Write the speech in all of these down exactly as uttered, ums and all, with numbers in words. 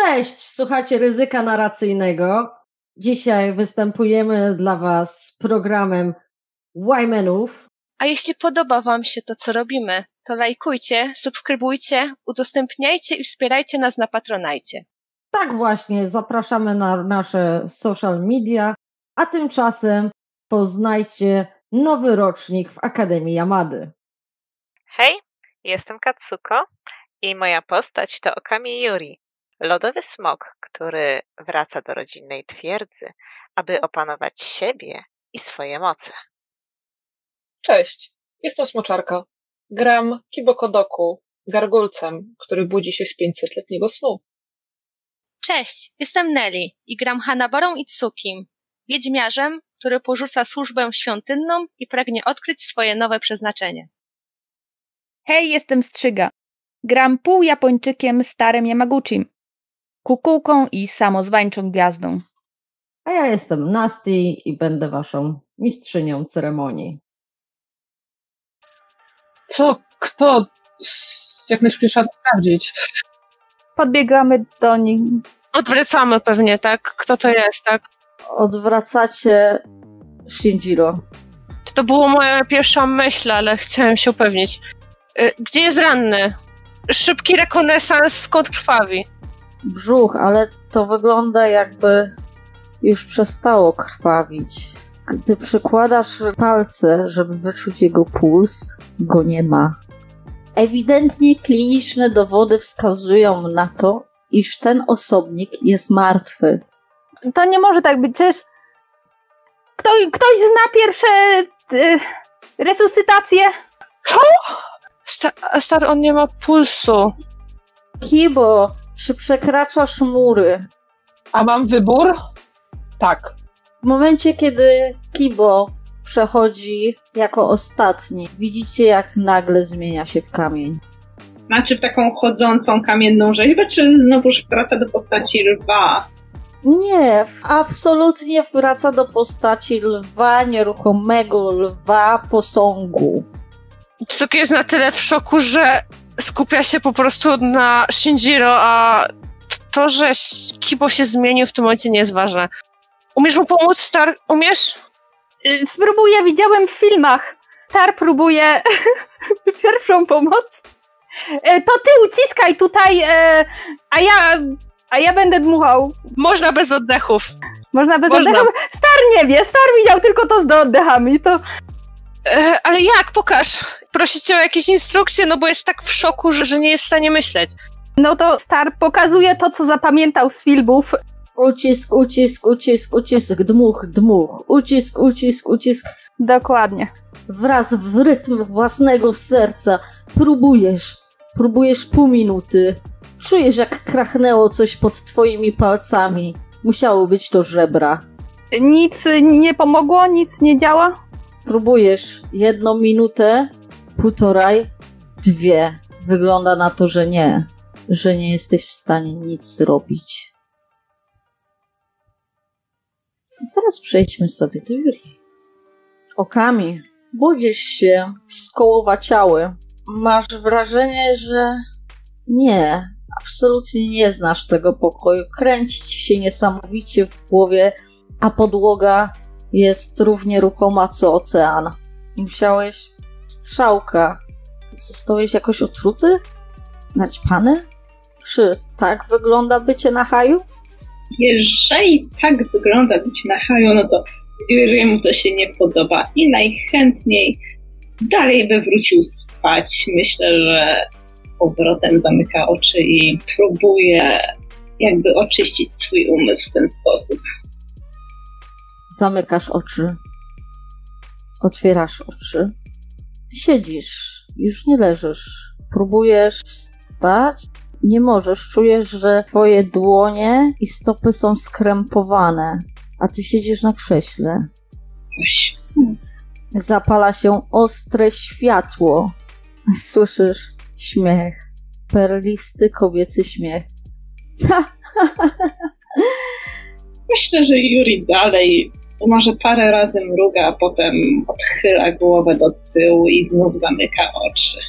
Cześć, słuchacie Ryzyka Narracyjnego. Dzisiaj występujemy dla Was z programem Wymenów. A jeśli podoba Wam się to, co robimy, to lajkujcie, subskrybujcie, udostępniajcie i wspierajcie nas na Patronajcie. Tak właśnie, zapraszamy na nasze social media, a tymczasem poznajcie nowy rocznik w Akademii Yamady. Hej, jestem Katsuko i moja postać to Okami Yuri, lodowy smok, który wraca do rodzinnej twierdzy, aby opanować siebie i swoje moce. Cześć, jestem Smoczarka. Gram Kibokodoku, gargulcem, który budzi się z pięćsetletniego snu. Cześć, jestem Nelly i gram Hanabarą Itsukim, wiedźmiarzem, który porzuca służbę świątynną i pragnie odkryć swoje nowe przeznaczenie. Hej, jestem Strzyga. Gram pół Japończykiem starym Yamaguchim, kukułką i samozwańczą gwiazdą. A ja jestem Nasty i będę Waszą mistrzynią ceremonii. Co? Kto? Jak najszybciej trzeba to sprawdzić. Podbiegamy do nich. Odwracamy pewnie, tak? Kto to jest, tak? Odwracacie Shinjiro. To była moja pierwsza myśl, ale chciałem się upewnić. Gdzie jest ranny? Szybki rekonesans, skąd krwawi? Brzuch, ale to wygląda jakby już przestało krwawić. Gdy przykładasz palce, żeby wyczuć jego puls, go nie ma. Ewidentnie kliniczne dowody wskazują na to, iż ten osobnik jest martwy. To nie może tak być, przecież Kto, ktoś zna pierwsze y, resuscytacje? Co? Sta- stary, on nie ma pulsu. Kibo, czy przekraczasz mury? A mam wybór? Tak. W momencie, kiedy Kibo przechodzi jako ostatni, widzicie, jak nagle zmienia się w kamień. Znaczy w taką chodzącą kamienną rzeźbę, czy znowuż wraca do postaci lwa? Nie, absolutnie wraca do postaci lwa, nieruchomego lwa, posągu. Tsuki jest na tyle w szoku, że skupia się po prostu na Shinjiro, a to, że Kibo się zmienił w tym momencie nie jest ważne. Umiesz mu pomóc, Star? Umiesz? Spróbuję, widziałem w filmach. Star próbuje pierwszą pomoc. To ty uciskaj tutaj, a ja, a ja będę dmuchał. Można bez oddechów. Można bez Można. oddechów? Star nie wie, Star widział tylko to z oddechami. To... E, ale jak? Pokaż. Prosi cię o jakieś instrukcje, no bo jest tak w szoku, że, że nie jest w stanie myśleć. No to Star pokazuje to, co zapamiętał z filmów. Ucisk, ucisk, ucisk, ucisk, dmuch, dmuch, ucisk, ucisk, ucisk. Dokładnie. Wraz w rytm własnego serca próbujesz, próbujesz pół minuty. Czujesz, jak krachnęło coś pod twoimi palcami. Musiało być to żebra. Nic nie pomogło? Nic nie działa? Próbujesz jedną minutę, półtorej, dwie. Wygląda na to, że nie. Że nie jesteś w stanie nic zrobić. I teraz przejdźmy sobie do Yuri. Okami, budzisz się skołowaciały. Masz wrażenie, że nie, absolutnie nie znasz tego pokoju. Kręci ci się niesamowicie w głowie, a podłoga jest równie ruchoma co ocean. Musiałeś... Strzałka. Zostałeś jakoś otruty? Naćpany? Czy tak wygląda bycie na haju? Jeżeli tak wygląda bycie na haju, no to Yuriemu to się nie podoba i najchętniej dalej by wrócił spać. Myślę, że z powrotem zamyka oczy i próbuje jakby oczyścić swój umysł w ten sposób. Zamykasz oczy. Otwierasz oczy. Siedzisz. Już nie leżysz. Próbujesz wstać. Nie możesz. Czujesz, że twoje dłonie i stopy są skrępowane. A ty siedzisz na krześle. Coś się stało. Zapala się ostre światło. Słyszysz śmiech. Perlisty kobiecy śmiech. Myślę, że Yuri dalej może parę razy mruga, a potem odchyla głowę do tyłu i znów zamyka oczy.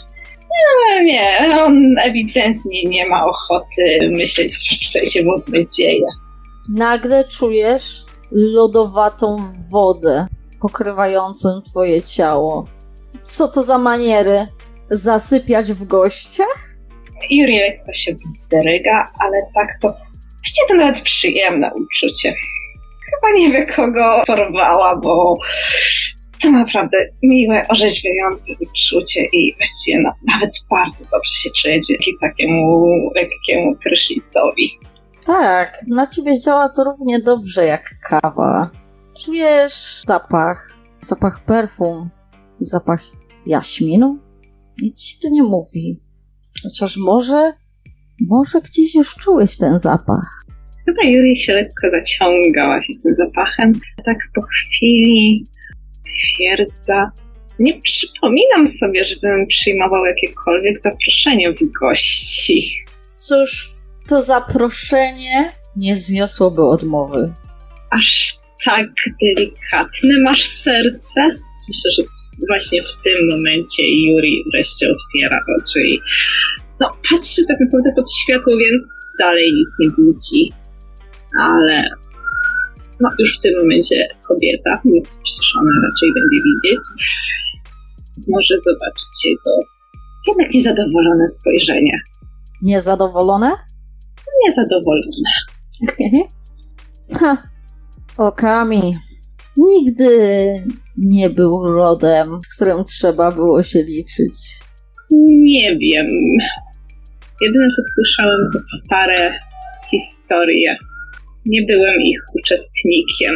No nie, on ewidentnie nie ma ochoty myśleć, co się w ogóle dzieje. Nagle czujesz lodowatą wodę pokrywającą twoje ciało. Co to za maniery? Zasypiać w gościach? Yuri lekko się wzdryga, ale tak to... Właściwie to nawet przyjemne uczucie. Chyba nie wie, kogo porwała, bo to naprawdę miłe, orzeźwiające uczucie i właściwie no, nawet bardzo dobrze się czuje dzięki takiemu lekkiemu prysznicowi. Tak, na ciebie działa to równie dobrze jak kawa. Czujesz zapach, zapach perfum, zapach jaśminu? Nic ci to nie mówi. Chociaż może, może gdzieś już czułeś ten zapach. Chyba Yuri się lekko zaciągała się tym zapachem. Tak po chwili twierdza. Nie przypominam sobie, żebym przyjmował jakiekolwiek zaproszenie w gości. Cóż, to zaproszenie nie zniosłoby odmowy. Aż tak delikatne masz serce? Myślę, że właśnie w tym momencie Yuri wreszcie otwiera oczy i no, patrzy tak naprawdę pod światło, więc dalej nic nie widzi. Ale no już w tym momencie kobieta, no to przecież ona raczej będzie widzieć, może zobaczyć jego jednak niezadowolone spojrzenie. Niezadowolone? Niezadowolone. Ha, Okami nigdy nie był rodem, z którym trzeba było się liczyć. Nie wiem. Jedyne co słyszałem to stare historie. Nie byłem ich uczestnikiem.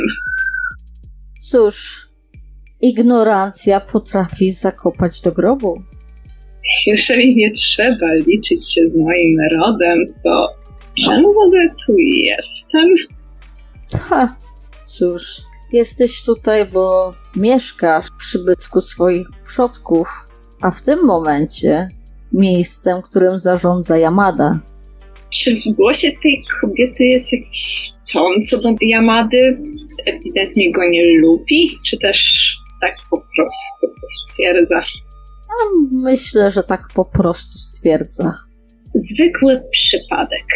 Cóż, ignorancja potrafi zakopać do grobu. Jeżeli nie trzeba liczyć się z moim rodem, to czemu w ogóle tu jestem? Ha, cóż, jesteś tutaj, bo mieszkasz w przybytku swoich przodków, a w tym momencie miejscem, którym zarządza Yamada. Czy w głosie tej kobiety jest jakiś ton co do Yamady? Ewidentnie go nie lubi? Czy też tak po prostu stwierdza? Myślę, że tak po prostu stwierdza. Zwykły przypadek.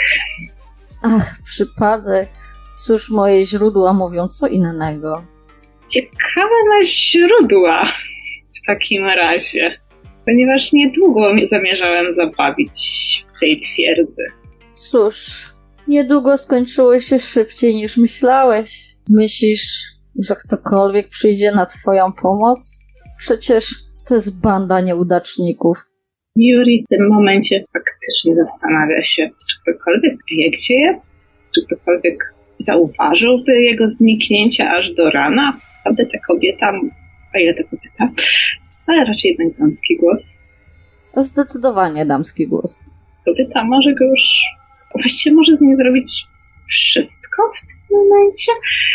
Ach, przypadek. Cóż, moje źródła mówią co innego. Ciekawe ma źródła w takim razie, ponieważ niedługo zamierzałem zabawić w tej twierdzy. Cóż, niedługo skończyło się szybciej niż myślałeś. Myślisz, że ktokolwiek przyjdzie na twoją pomoc? Przecież to jest banda nieudaczników. Yuri w tym momencie faktycznie zastanawia się, czy ktokolwiek wie, gdzie jest? Czy ktokolwiek zauważyłby jego zniknięcie aż do rana? Prawda ta kobieta, o ile to kobieta, ale raczej jednak damski głos. Zdecydowanie damski głos. Kobieta może go już, właściwie może z nim zrobić wszystko w tym momencie.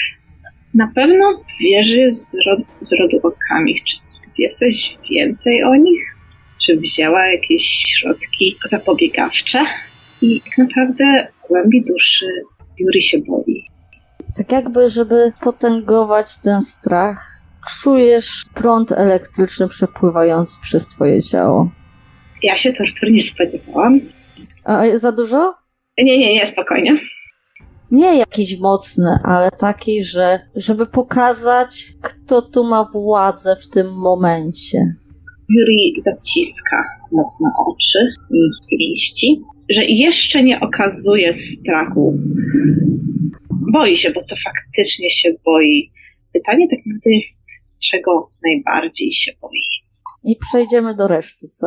Na pewno wierzy z, rod, z rodu Okamich. Czy wie coś więcej o nich? Czy wzięła jakieś środki zapobiegawcze? I tak naprawdę w głębi duszy Yuri się boi. Tak jakby, żeby potęgować ten strach, czujesz prąd elektryczny przepływający przez twoje ciało. Ja się tortur nie spodziewałam. A za dużo? Nie, nie, nie, spokojnie. Nie jakiś mocny, ale taki, że żeby pokazać, kto tu ma władzę w tym momencie. Yuri zaciska mocno oczy i pięści, że jeszcze nie okazuje strachu. Boi się, bo to faktycznie się boi. Pytanie tak naprawdę jest, czego najbardziej się boi. I przejdziemy do reszty, co?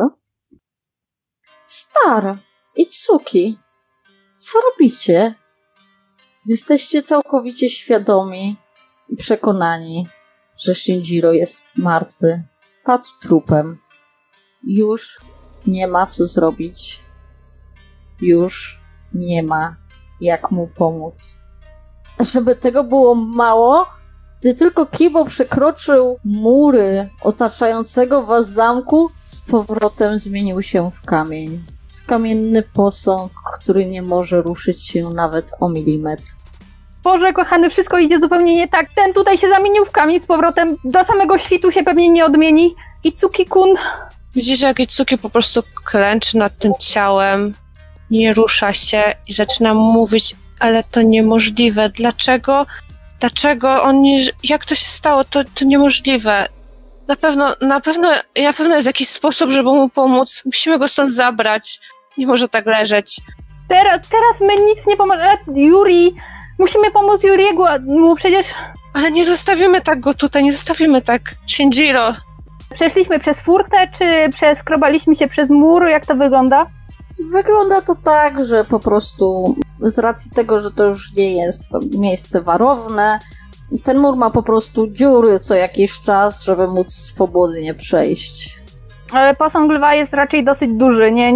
Stara i Tsuki, co robicie? Jesteście całkowicie świadomi i przekonani, że Shinjiro jest martwy. Padł trupem. Już nie ma co zrobić. Już nie ma jak mu pomóc. Żeby tego było mało, gdy tylko Kibo przekroczył mury otaczającego was zamku, z powrotem zmienił się w kamień. W kamienny posąg, który nie może ruszyć się nawet o milimetr. Boże kochany, wszystko idzie zupełnie nie tak. Ten tutaj się zamienił w kamień z powrotem. Do samego świtu się pewnie nie odmieni. I Tsuki-kun, Widzisz, jak Itsuki po prostu klęczy nad tym ciałem, nie rusza się i zaczyna mówić, ale to niemożliwe. Dlaczego? Dlaczego on nie... Jak to się stało? To, to niemożliwe. Na pewno, na pewno, na pewno jest jakiś sposób, żeby mu pomóc. Musimy go stąd zabrać. Nie może tak leżeć. Teraz, teraz my nic nie pomożemy. Yuri, musimy pomóc Yuriego, bo przecież... Ale nie zostawimy tak go tutaj, nie zostawimy tak. Shinjiro. Przeszliśmy przez furtę, czy przeskrobaliśmy się przez mur? Jak to wygląda? Wygląda to tak, że po prostu z racji tego, że to już nie jest miejsce warowne, ten mur ma po prostu dziury co jakiś czas, żeby móc swobodnie przejść. Ale posąg lwa jest raczej dosyć duży, nie?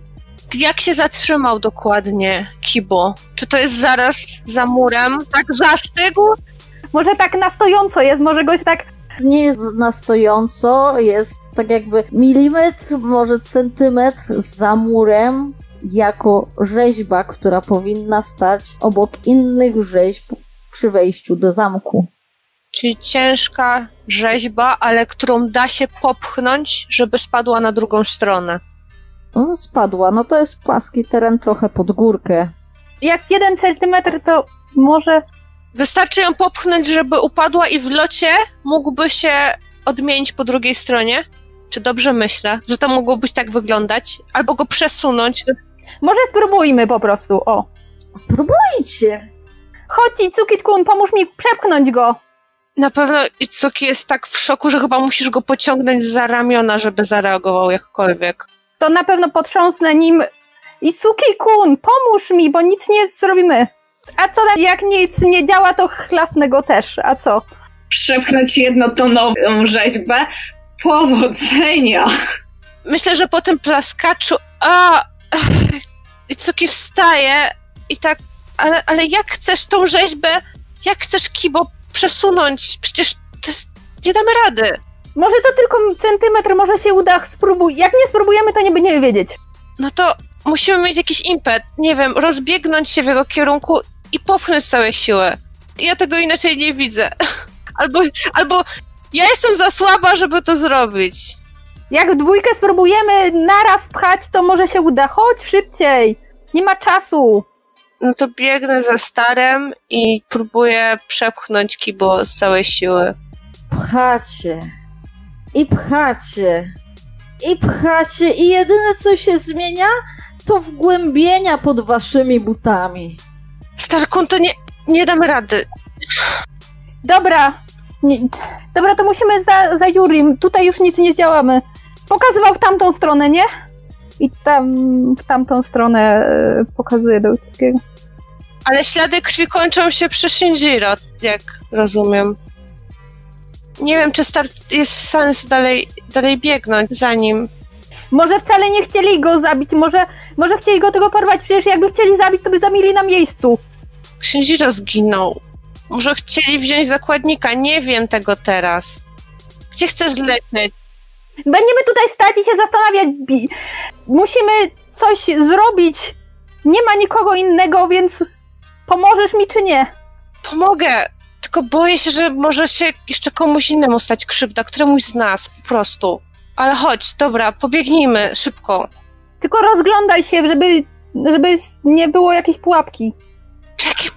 Jak się zatrzymał dokładnie Kibo? Czy to jest zaraz za murem? Tak zastygł? Może tak na stojąco jest, może goś tak... Nie jest na stojąco, jest tak jakby milimetr, może centymetr za murem, jako rzeźba, która powinna stać obok innych rzeźb przy wejściu do zamku. Czyli ciężka rzeźba, ale którą da się popchnąć, żeby spadła na drugą stronę. No spadła, no to jest płaski teren trochę pod górkę. Jak jeden centymetr, to może... Wystarczy ją popchnąć, żeby upadła i w locie mógłby się odmienić po drugiej stronie? Czy dobrze myślę, że to mogłoby tak wyglądać? Albo go przesunąć? Może spróbujmy po prostu, o. Próbujcie! Chodź, Itsuki-kun, pomóż mi przepchnąć go. Na pewno Itsuki jest tak w szoku, że chyba musisz go pociągnąć za ramiona, żeby zareagował jakkolwiek. To na pewno potrząsnę nim. Itsuki-kun, pomóż mi, bo nic nie zrobimy. A co jak nic nie działa, to chlasnę go też, a co? Przepchnąć jednotonową rzeźbę? Powodzenia! Myślę, że po tym plaskaczu... A, Itsuki wstaje i tak... Ale, ale jak chcesz tą rzeźbę, jak chcesz Kibo przesunąć? Przecież to jest, nie damy rady. Może to tylko centymetr, może się uda, spróbuj. Jak nie spróbujemy, to nie będziemy wiedzieć. No to musimy mieć jakiś impet, nie wiem, rozbiegnąć się w jego kierunku i popchnąć całe siły. Ja tego inaczej nie widzę. Albo, albo ja jestem za słaba, żeby to zrobić. Jak w dwójkę spróbujemy naraz pchać, to może się uda. Chodź szybciej, nie ma czasu. No to biegnę za starem i próbuję przepchnąć Kibo z całej siły. Pchacie. I pchacie. I pchacie. I jedyne co się zmienia, to wgłębienia pod waszymi butami. Starkun, to nie, nie damy rady. Dobra. Nie, dobra, to musimy za, za Yurim. Tutaj już nic nie działamy. Pokazywał w tamtą stronę, nie? I tam, w tamtą stronę e, pokazuje do Itsukiego. Ale ślady krwi kończą się przy Shinjiro, jak rozumiem. Nie wiem, czy start jest sens dalej, dalej biegnąć za nim. Może wcale nie chcieli go zabić, może, może chcieli go tylko porwać. Przecież jakby chcieli zabić, to by zabili na miejscu. Shinjiro zginął. Może chcieli wziąć zakładnika, nie wiem tego teraz. Gdzie chcesz lecieć? Będziemy tutaj stać i się zastanawiać. Musimy coś zrobić. Nie ma nikogo innego, więc pomożesz mi czy nie? Pomogę, tylko boję się, że może się jeszcze komuś innemu stać krzywda, któremuś z nas, po prostu. Ale chodź, dobra, pobiegnijmy, szybko. Tylko rozglądaj się, żeby, żeby nie było jakiejś pułapki. Czekaj.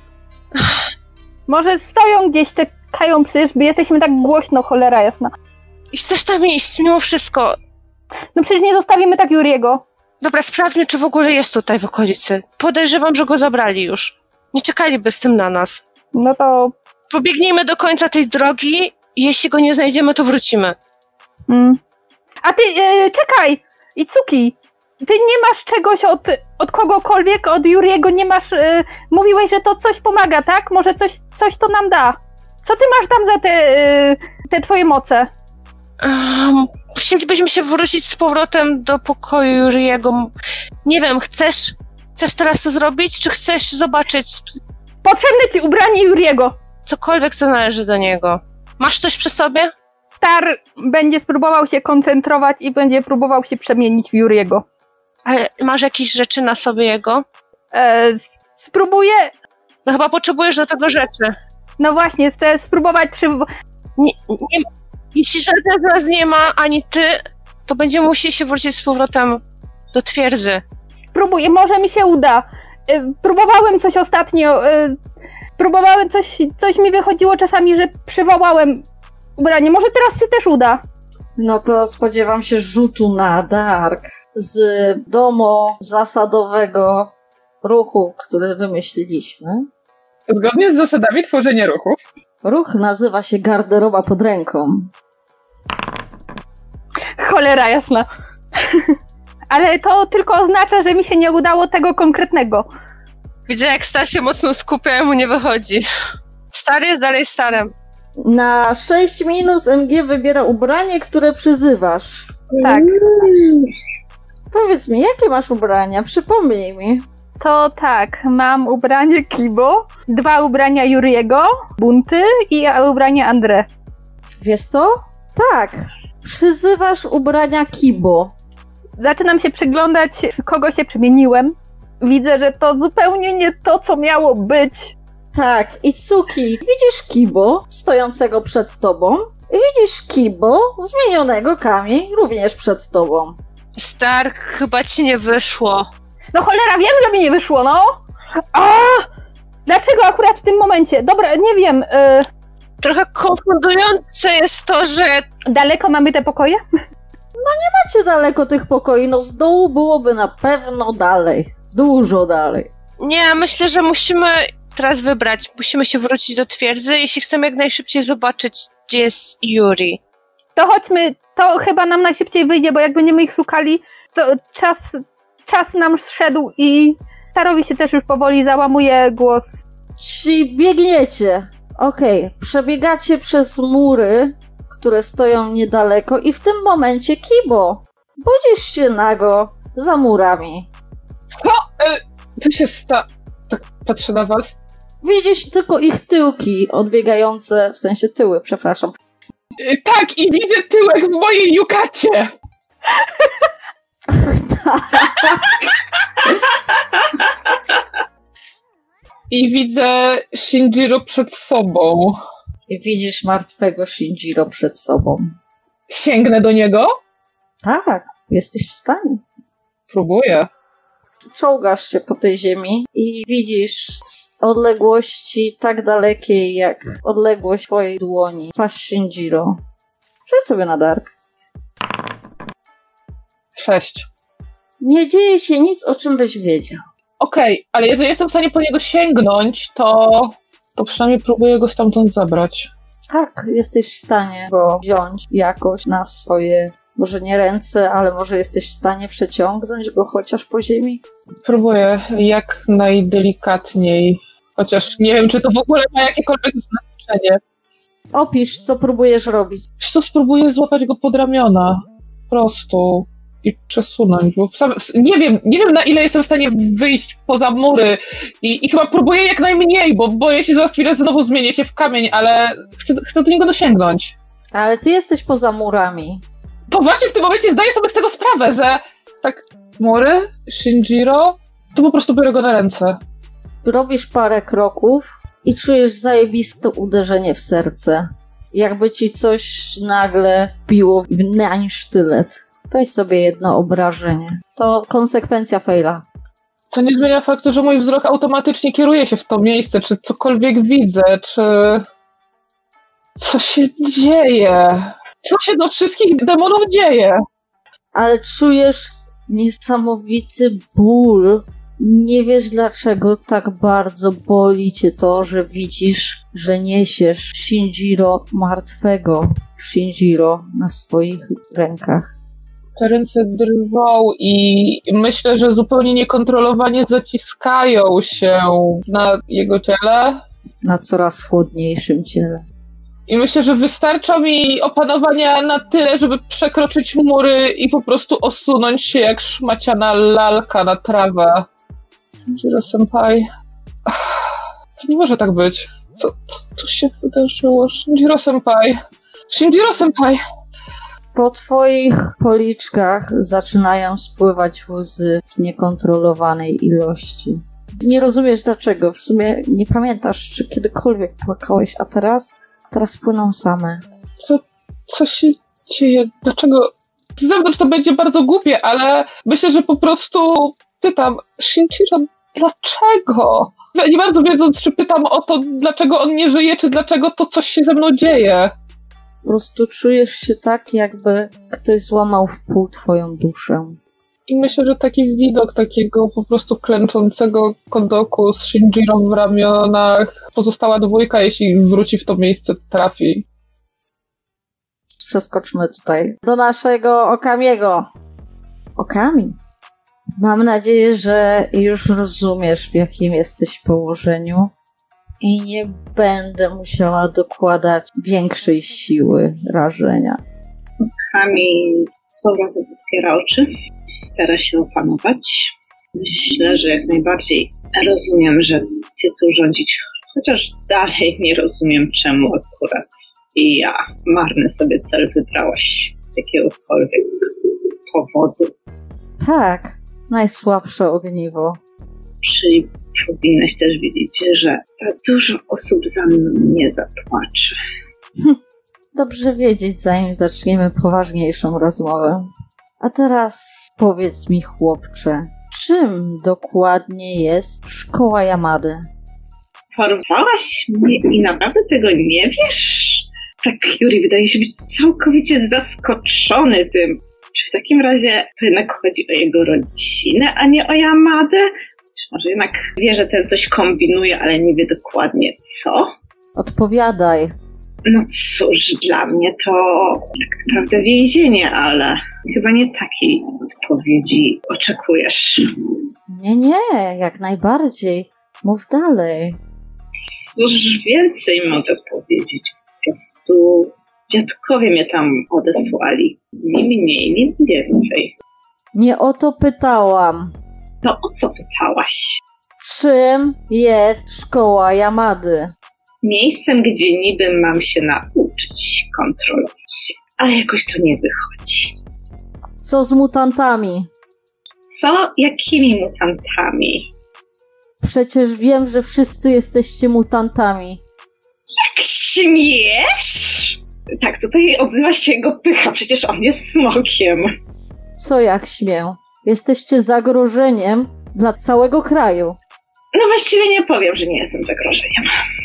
Może stoją gdzieś, czekają, przecież jesteśmy tak głośno, cholera jasna. I chcesz tam iść, mimo wszystko. No przecież nie zostawimy tak Yuriego. Dobra, sprawdźmy, czy w ogóle jest tutaj w okolicy. Podejrzewam, że go zabrali już. Nie czekaliby z tym na nas. No to... Pobiegnijmy do końca tej drogi i jeśli go nie znajdziemy, to wrócimy. Mm. A ty, e, czekaj! Itsuki, ty nie masz czegoś od, od kogokolwiek, od Yuriego nie masz... E, mówiłeś, że to coś pomaga, tak? Może coś, coś to nam da. Co ty masz tam za te, e, te twoje moce? Um, chcielibyśmy się wrócić z powrotem do pokoju Yuriego. Nie wiem, chcesz, chcesz teraz to zrobić, czy chcesz zobaczyć... Potrzebne ci ubranie Yuriego. Cokolwiek, co należy do niego. Masz coś przy sobie? Tar będzie spróbował się koncentrować i będzie próbował się przemienić w Yuriego. Ale masz jakieś rzeczy na sobie jego? E, spróbuję... No chyba potrzebujesz do tego rzeczy. No właśnie, chcę spróbować przy... Nie, nie, jeśli żaden z nas nie ma, ani ty, to będziemy musieli się wrócić z powrotem do twierdzy. Spróbuję, może mi się uda. Y, próbowałem coś ostatnio. Y, próbowałem coś, coś mi wychodziło czasami, że przywołałem ubranie. Może teraz się też uda. No to spodziewam się rzutu na Dark z domu zasadowego ruchu, który wymyśliliśmy. Zgodnie z zasadami tworzenia ruchów. Ruch nazywa się garderoba pod ręką. Cholera jasna. Ale to tylko oznacza, że mi się nie udało tego konkretnego. Widzę, jak Star się mocno skupia, a mu nie wychodzi. Star jest dalej Starem. Na sześć minus M G wybiera ubranie, które przyzywasz. Tak. Powiedz mi, jakie masz ubrania? Przypomnij mi. To tak, mam ubranie Kibo, dwa ubrania Juriego, bunty i ubranie André. Wiesz co? Tak. Przyzywasz ubrania Kibo. Zaczynam się przyglądać, kogo się przemieniłem. Widzę, że to zupełnie nie to, co miało być. Tak, Itsuki, widzisz Kibo stojącego przed tobą. Widzisz Kibo zmienionego Kami również przed tobą. Star, chyba ci nie wyszło. No cholera, wiem, że mi nie wyszło, no! A! Dlaczego akurat w tym momencie? Dobra, nie wiem. Y... Trochę konfundujące jest to, że... Daleko mamy te pokoje? No nie macie daleko tych pokoi, no z dołu byłoby na pewno dalej. Dużo dalej. Nie, myślę, że musimy teraz wybrać. Musimy się wrócić do twierdzy, jeśli chcemy jak najszybciej zobaczyć, gdzie jest Yuri. To chodźmy, to chyba nam najszybciej wyjdzie, bo jak będziemy ich szukali, to czas, czas nam zszedł i Starowi się też już powoli załamuje głos. Czyli biegniecie. Okej, okay. Przebiegacie przez mury, które stoją niedaleko i w tym momencie Kibo, budzisz się nago za murami. Co? E, co się sta... Tak patrzę na was. Widzisz tylko ich tyłki odbiegające, w sensie tyły, przepraszam. E, tak, i widzę tyłek w mojej yukacie. I widzę Shinjiro przed sobą. I widzisz martwego Shinjiro przed sobą. Sięgnę do niego? Tak, jesteś w stanie. Próbuję. Czołgasz się po tej ziemi i widzisz z odległości tak dalekiej jak odległość twojej dłoni twarz Shinjiro. Rzuć sobie na Dark. Sześć. Nie dzieje się nic, o czym byś wiedział. Okej, okay, ale jeżeli jestem w stanie po niego sięgnąć, to, to przynajmniej próbuję go stamtąd zabrać. Tak, jesteś w stanie go wziąć jakoś na swoje, może nie ręce, ale może jesteś w stanie przeciągnąć go chociaż po ziemi? Próbuję jak najdelikatniej, chociaż nie wiem, czy to w ogóle ma jakiekolwiek znaczenie. Opisz, co próbujesz robić. Wiesz co, spróbuję złapać go pod ramiona. Po prostu. I przesunąć, bo sam, nie wiem, nie wiem na ile jestem w stanie wyjść poza mury i, i chyba próbuję jak najmniej, bo boję się, że za chwilę znowu zmienię się w kamień, ale chcę, chcę do niego dosięgnąć. Ale ty jesteś poza murami. To właśnie w tym momencie zdaję sobie z tego sprawę, że tak, mury, Shinjiro, to po prostu biorę go na ręce. Robisz parę kroków i czujesz zajebiste uderzenie w serce. Jakby ci coś nagle biło w nań sztylet. Weź sobie jedno obrażenie. To konsekwencja faila. Co nie zmienia faktu, że mój wzrok automatycznie kieruje się w to miejsce, czy cokolwiek widzę, czy... Co się dzieje? Co się do wszystkich demonów dzieje? Ale czujesz niesamowity ból. Nie wiesz, dlaczego tak bardzo boli cię to, że widzisz, że niesiesz Shinjiro martwego. Shinjiro na swoich rękach. Te ręce drżą i myślę, że zupełnie niekontrolowanie zaciskają się na jego ciele. Na coraz chłodniejszym ciele. I myślę, że wystarcza mi opanowania na tyle, żeby przekroczyć mury i po prostu osunąć się jak szmaciana lalka na trawę. Shinjiro-senpai. To nie może tak być. Co, co tu się wydarzyło? Shinjiro-senpai. Shinjiro-senpai. Po twoich policzkach zaczynają spływać łzy w niekontrolowanej ilości. Nie rozumiesz dlaczego. W sumie nie pamiętasz, czy kiedykolwiek płakałeś, a teraz? Teraz płyną same. Co, co się dzieje? Dlaczego Z zewnątrz to będzie bardzo głupie, ale myślę, że po prostu pytam, Shinjiro, dlaczego? Nie bardzo wiedząc, czy pytam o to, dlaczego on nie żyje, czy dlaczego to coś się ze mną dzieje. Po prostu czujesz się tak, jakby ktoś złamał w pół twoją duszę. I myślę, że taki widok takiego po prostu klęczącego Kodoku z Shinjiro w ramionach, pozostała dwójka, jeśli wróci w to miejsce, trafi. Przeskoczmy tutaj do naszego Okamiego. Okami, mam nadzieję, że już rozumiesz, w jakim jesteś położeniu i nie będę musiała dokładać większej siły rażenia. Okami z powrotem otwiera oczy, stara się opanować. Myślę, że jak najbardziej rozumiem, że ty tu rządzić, chociaż dalej nie rozumiem, czemu akurat i ja marny sobie cel wybrałaś z jakiegokolwiek powodu. Tak, najsłabsze ogniwo. Czyli powinnaś też wiedzieć, że za dużo osób za mną nie zapłacze. Hm, dobrze wiedzieć, zanim zaczniemy poważniejszą rozmowę. A teraz powiedz mi, chłopcze, czym dokładnie jest szkoła Yamady? Porwałaś mnie i naprawdę tego nie wiesz? Tak, Yuri, wydaje się być całkowicie zaskoczony tym. Czy w takim razie to jednak chodzi o jego rodzinę, a nie o Yamadę? Czy może jednak wie, że ten coś kombinuje, ale nie wie dokładnie co? Odpowiadaj. No cóż, dla mnie to tak naprawdę więzienie, ale chyba nie takiej odpowiedzi oczekujesz. Nie, nie, jak najbardziej. Mów dalej. Cóż więcej mogę powiedzieć? Po prostu dziadkowie mnie tam odesłali. Ni mniej, ni więcej. Nie o to pytałam. To o co pytałaś? Czym jest szkoła Yamady? Miejscem, gdzie niby mam się nauczyć kontrolować. Ale jakoś to nie wychodzi. Co z mutantami? Co? Jakimi mutantami? Przecież wiem, że wszyscy jesteście mutantami. Jak śmiesz? Tak, tutaj odzywa się jego pycha, przecież on jest smokiem. Co jak śmię? Jesteście zagrożeniem dla całego kraju. No właściwie nie powiem, że nie jestem zagrożeniem.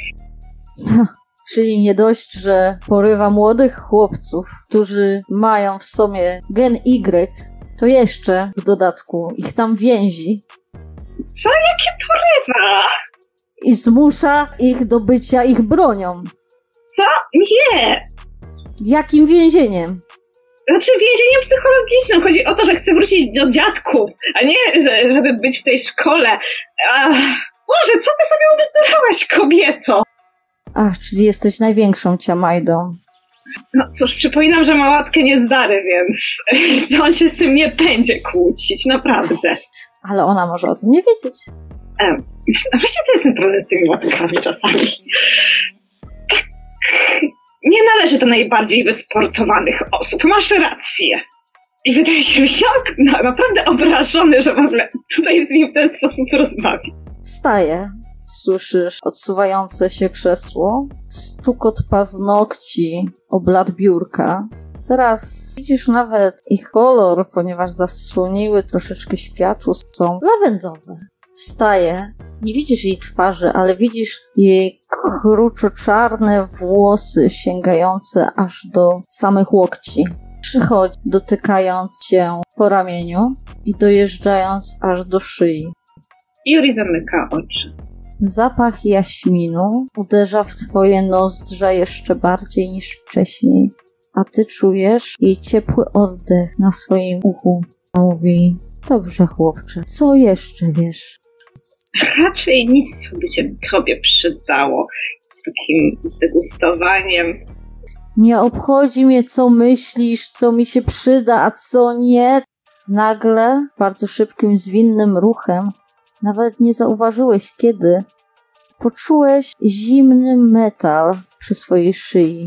Czyli nie dość, że porywa młodych chłopców, którzy mają w sobie gen Y, to jeszcze w dodatku ich tam więzi. Co? Jakie porywa? I zmusza ich do bycia ich bronią. Co? Nie! Jakim więzieniem? Znaczy więzieniem psychologicznym. Chodzi o to, że chcę wrócić do dziadków, a nie, że, żeby być w tej szkole. Ach, Boże, co ty sobie ubzdurałaś, kobieto? Ach, czyli jesteś największą ciamajdą. No cóż, przypominam, że ma łatkę niezdary, więc on się z tym nie będzie kłócić, naprawdę. Ale ona może o tym nie wiedzieć. E, no właśnie to jest ten problem z tymi łatkami czasami. Tak, nie należy do najbardziej wysportowanych osób, masz rację. I wydaje się mi się no, naprawdę obrażony, że w ogóle tutaj z nim w ten sposób rozmawia. Wstaje. Słyszysz odsuwające się krzesło, stukot paznokci o blat biurka. Teraz widzisz nawet ich kolor, ponieważ zasłoniły troszeczkę światło, są lawendowe. Wstaje, nie widzisz jej twarzy, ale widzisz jej kruczo-czarne włosy sięgające aż do samych łokci. Przychodzi, dotykając cię po ramieniu i dojeżdżając aż do szyi. Yuri zamyka oczy. Zapach jaśminu uderza w twoje nozdrza jeszcze bardziej niż wcześniej, a ty czujesz jej ciepły oddech na swoim uchu. Mówi, dobrze chłopcze, co jeszcze wiesz? Raczej nic, co by się tobie przydało z takim zdegustowaniem. Nie obchodzi mnie, co myślisz, co mi się przyda, a co nie. Nagle, bardzo szybkim, zwinnym ruchem, nawet nie zauważyłeś kiedy, poczułeś zimny metal przy swojej szyi.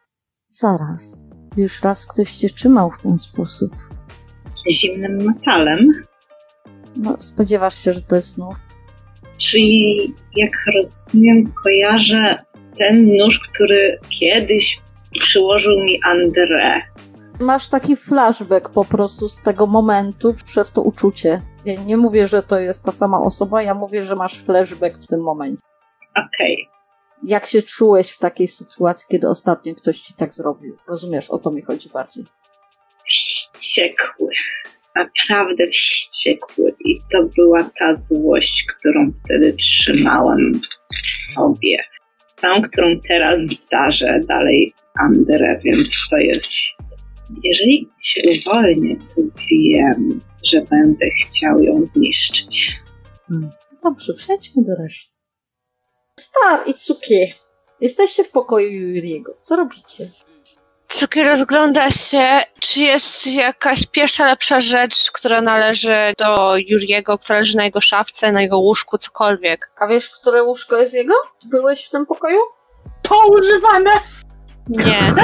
Zaraz, już raz ktoś cię trzymał w ten sposób. Zimnym metalem? No, spodziewasz się, że to jest nóż. Czyli, jak rozumiem, kojarzę ten nóż, który kiedyś przyłożył mi André. Masz taki flashback po prostu z tego momentu przez to uczucie. Ja nie mówię, że to jest ta sama osoba, ja mówię, że masz flashback w tym momencie. Okej. Okay. Jak się czułeś w takiej sytuacji, kiedy ostatnio ktoś ci tak zrobił? Rozumiesz, o to mi chodzi bardziej. Wściekły. Naprawdę wściekły. I to była ta złość, którą wtedy trzymałem w sobie. Tą, którą teraz darzę dalej Andere, więc to jest... Jeżeli cię uwolnię, to wiem, że będę chciał ją zniszczyć. Hmm. Dobrze, przejdźmy do reszty. Star i Tsuki, jesteście w pokoju Yuriego. Co robicie? Tsuki rozgląda się, czy jest jakaś pierwsza, lepsza rzecz, która należy do Yuriego, która leży na jego szafce, na jego łóżku, cokolwiek. A wiesz, które łóżko jest jego? Byłeś w tym pokoju? To używane! Nie.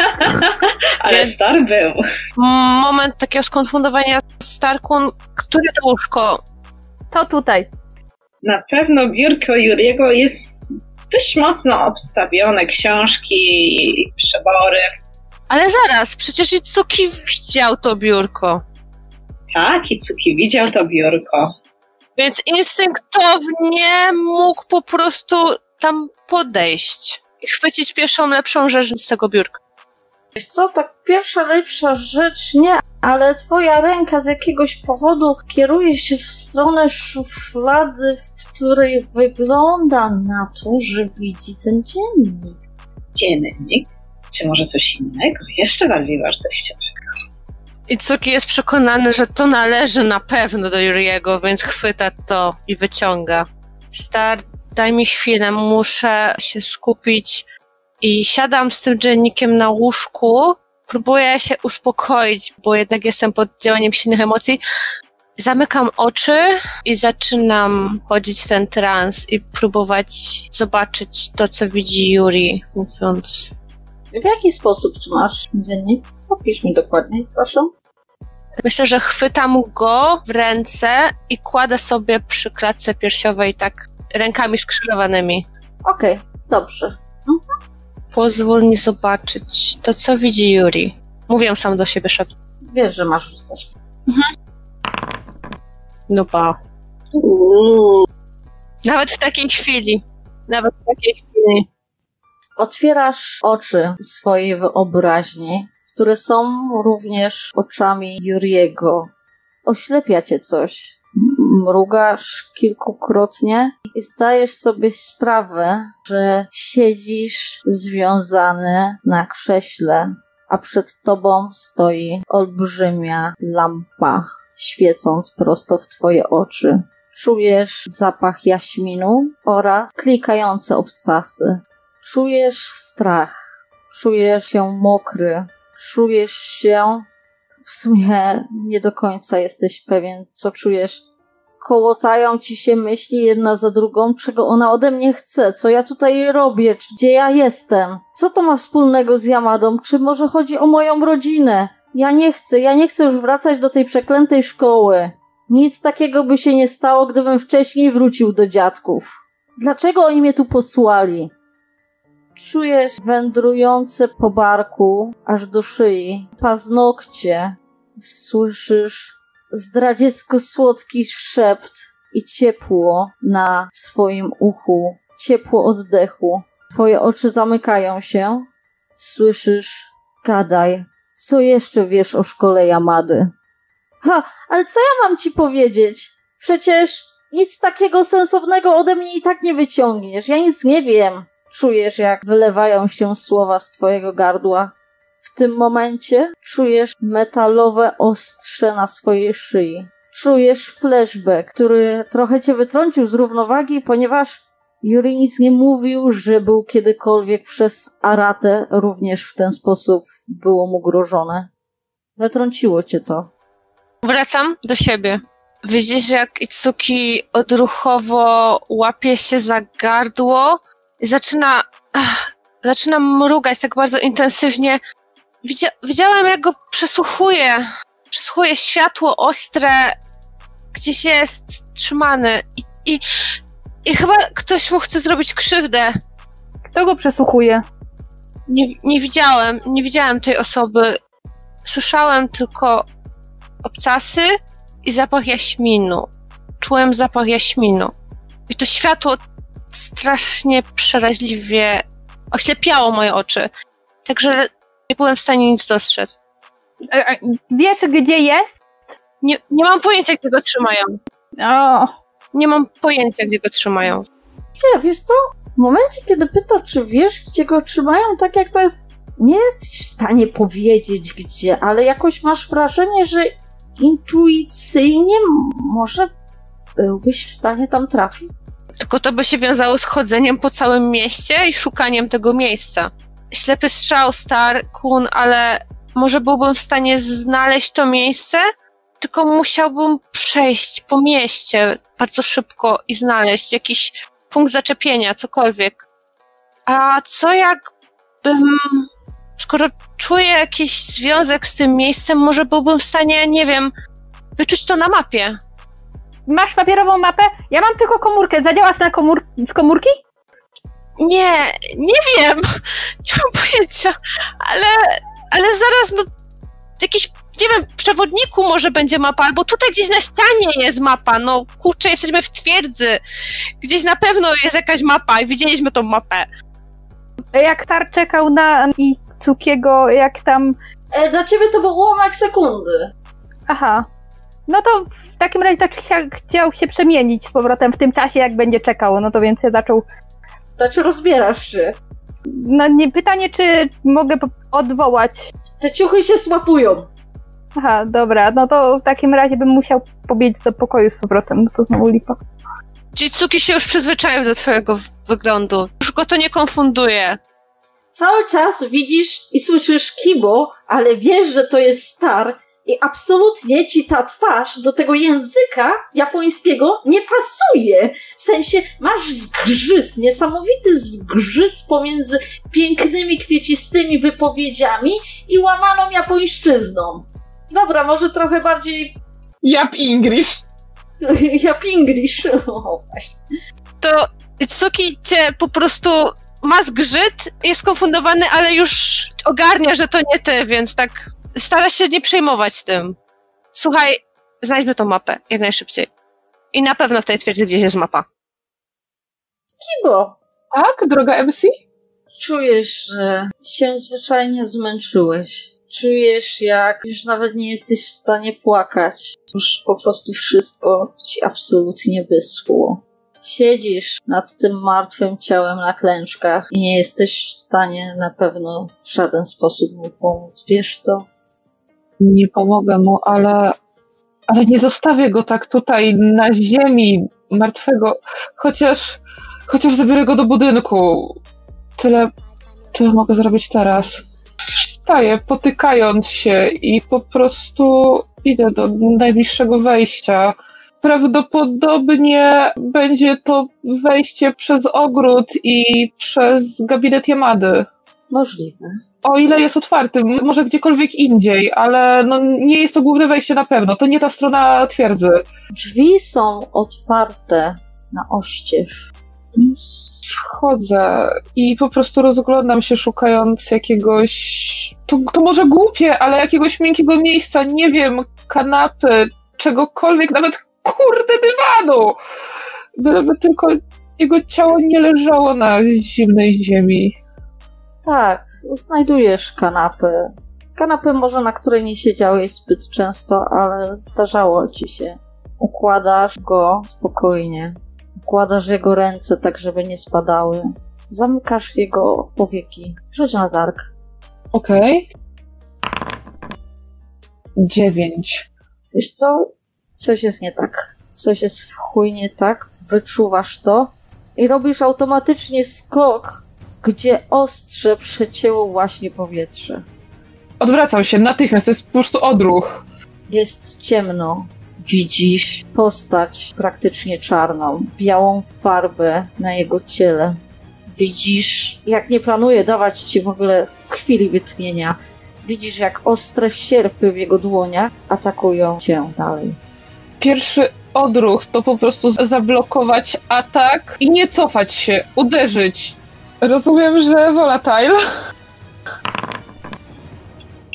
Ale Więc Star był. Moment takiego skonfundowania. Starkun, które to łóżko? To tutaj. Na pewno biurko Yuriego jest dość mocno obstawione, książki, przebory. Ale zaraz, przecież Itsuki widział to biurko. Tak, Itsuki widział to biurko. Więc instynktownie mógł po prostu tam podejść i chwycić pierwszą, lepszą rzecz z tego biurka. Wiesz co, tak pierwsza, lepsza rzecz nie, ale twoja ręka z jakiegoś powodu kieruje się w stronę szuflady, w której wygląda na to, że widzi ten dziennik. Dziennik? Czy może coś innego? Jeszcze bardziej wartościowego. Itsuki jest przekonany, że to należy na pewno do Yuriego, więc chwyta to i wyciąga. Star, daj mi chwilę, muszę się skupić. I siadam z tym dziennikiem na łóżku, próbuję się uspokoić, bo jednak jestem pod działaniem silnych emocji. Zamykam oczy i zaczynam chodzić w ten trans i próbować zobaczyć to, co widzi Yuri, mówiąc. W jaki sposób trzymasz dziennik? Opisz mi dokładniej, proszę. Myślę, że chwytam go w ręce i kładę sobie przy klatce piersiowej tak rękami skrzyżowanymi. Okej, okay, dobrze. Mhm. Pozwól mi zobaczyć to, co widzi Yuri. Mówię sam do siebie szeptem. Wiesz, że masz rzucać. Mhm. No pa. Uuu. Nawet w takiej chwili. Nawet w takiej chwili. Otwierasz oczy swojej wyobraźni, które są również oczami Yuriego. Oślepia cię coś. Mrugasz kilkukrotnie i zdajesz sobie sprawę, że siedzisz związany na krześle, a przed tobą stoi olbrzymia lampa, świecąc prosto w twoje oczy. Czujesz zapach jaśminu oraz klikające obcasy. Czujesz strach, czujesz się mokry, czujesz się... W sumie nie do końca jesteś pewien, co czujesz. Kołotają ci się myśli jedna za drugą, czego ona ode mnie chce, co ja tutaj robię, gdzie ja jestem. Co to ma wspólnego z Yamadą? Czy może chodzi o moją rodzinę? Ja nie chcę, ja nie chcę już wracać do tej przeklętej szkoły. Nic takiego by się nie stało, gdybym wcześniej wrócił do dziadków. Dlaczego oni mnie tu posłali? Czujesz wędrujące po barku, aż do szyi, paznokcie. Słyszysz zdradziecko-słodki szept i ciepło na swoim uchu, ciepło oddechu. Twoje oczy zamykają się. Słyszysz, gadaj, co jeszcze wiesz o szkole Yamady? Ha, ale co ja mam ci powiedzieć? Przecież nic takiego sensownego ode mnie i tak nie wyciągniesz. Ja nic nie wiem. Czujesz, jak wylewają się słowa z twojego gardła. W tym momencie czujesz metalowe ostrze na swojej szyi. Czujesz flashback, który trochę cię wytrącił z równowagi, ponieważ Yuri nic nie mówił, że był kiedykolwiek przez Aratę również w ten sposób było mu grożone. Wytrąciło cię to. Wracam do siebie. Widzisz, jak Itsuki odruchowo łapie się za gardło i zaczyna, ach, zaczyna mrugać tak bardzo intensywnie. Widzia, widziałem, jak go przesłuchuje. Przesłuchuje światło ostre, gdzieś jest trzymany i, i, i chyba ktoś mu chce zrobić krzywdę. Kto go przesłuchuje? Nie, nie widziałem, nie widziałem tej osoby. słyszałem tylko obcasy i zapach jaśminu. Czułem zapach jaśminu. I to światło strasznie przeraźliwie oślepiało moje oczy. Także nie byłem w stanie nic dostrzec. Wiesz, gdzie jest? Nie, nie mam pojęcia, gdzie go trzymają. O. Nie mam pojęcia, gdzie go trzymają. Nie, wiesz co? W momencie, kiedy pyta, czy wiesz, gdzie go trzymają, tak jakby nie jesteś w stanie powiedzieć gdzie, ale jakoś masz wrażenie, że intuicyjnie może byłbyś w stanie tam trafić. Tylko to by się wiązało z chodzeniem po całym mieście i szukaniem tego miejsca. Ślepy strzał, Star, Kun, ale może byłbym w stanie znaleźć to miejsce, tylko musiałbym przejść po mieście bardzo szybko i znaleźć jakiś punkt zaczepienia, cokolwiek. A co jakbym... Skoro czuję jakiś związek z tym miejscem, może byłbym w stanie, nie wiem, wyczuć to na mapie. Masz papierową mapę? Ja mam tylko komórkę. Zadziałasz na komór... z komórki? Nie, nie wiem. Nie mam pojęcia. Ale, ale zaraz, no, jakiś, nie wiem, przewodniku może będzie mapa, albo tutaj gdzieś na ścianie jest mapa. No, kurczę, jesteśmy w twierdzy. Gdzieś na pewno jest jakaś mapa i widzieliśmy tą mapę. Jak Tar czekał na Itsukiego, jak tam... E, dla ciebie to był ułamek sekundy. Aha. No to w takim razie tak chcia, chciał się przemienić z powrotem w tym czasie, jak będzie czekał. No to więc ja zaczął... Znaczy rozbierasz się. No nie, pytanie, czy mogę odwołać. Te ciuchy się słapują. Aha, dobra. No to w takim razie bym musiał pobiec do pokoju z powrotem. No to znowu lipa. Itsuki się już przyzwyczaił do twojego wyglądu. Już go to nie konfunduje. Cały czas widzisz i słyszysz Kibo, ale wiesz, że to jest Star i absolutnie ci ta twarz do tego języka japońskiego nie pasuje. W sensie masz zgrzyt, niesamowity zgrzyt pomiędzy pięknymi, kwiecistymi wypowiedziami i łamaną japońszczyzną. Dobra, może trochę bardziej... Jap English. Jap English. O, właśnie. To Itsuki cię po prostu ma zgrzyt, jest skonfundowany, ale już ogarnia, że to nie ty, więc tak stara się nie przejmować tym. Słuchaj, znajdźmy tą mapę jak najszybciej. I na pewno w tej twierdzy gdzieś jest mapa. Kibo. Tak, droga M C? Czujesz, że się zwyczajnie zmęczyłeś. Czujesz, jak już nawet nie jesteś w stanie płakać. Już po prostu wszystko ci absolutnie wyschło. Siedzisz nad tym martwym ciałem na klęczkach i nie jesteś w stanie na pewno w żaden sposób mu pomóc. Wiesz to? Nie pomogę mu, ale... Ale nie zostawię go tak tutaj na ziemi martwego. Chociaż... Chociaż zabiorę go do budynku. Tyle... Tyle mogę zrobić teraz. Wstaję, potykając się i po prostu idę do najbliższego wejścia. Prawdopodobnie będzie to wejście przez ogród i przez gabinet Yamady. Możliwe. O ile jest otwarty, może gdziekolwiek indziej, ale no nie jest to główne wejście na pewno. To nie ta strona twierdzy. Drzwi są otwarte na oścież. Wchodzę i po prostu rozglądam się, szukając jakiegoś... To, to może głupie, ale jakiegoś miękkiego miejsca, nie wiem, kanapy, czegokolwiek, nawet kurde dywanu! Byleby tylko jego ciało nie leżało na zimnej ziemi. Tak, znajdujesz kanapę. Kanapę może, na której nie siedziałeś zbyt często, ale zdarzało ci się. Układasz go spokojnie. Układasz jego ręce tak, żeby nie spadały. Zamykasz jego powieki. Rzuć na dark. Okej. Okay. Dziewięć. Wiesz co? Coś jest nie tak. Coś jest w chuj nie tak. Wyczuwasz to i robisz automatycznie skok, gdzie ostrze przecięło właśnie powietrze. Odwracam się natychmiast, to jest po prostu odruch. Jest ciemno. Widzisz postać praktycznie czarną, białą farbę na jego ciele. Widzisz, jak nie planuję dawać ci w ogóle chwili wytchnienia, widzisz, jak ostre sierpy w jego dłoniach atakują cię dalej. Pierwszy odruch to po prostu zablokować atak i nie cofać się, uderzyć. Rozumiem, że volatile.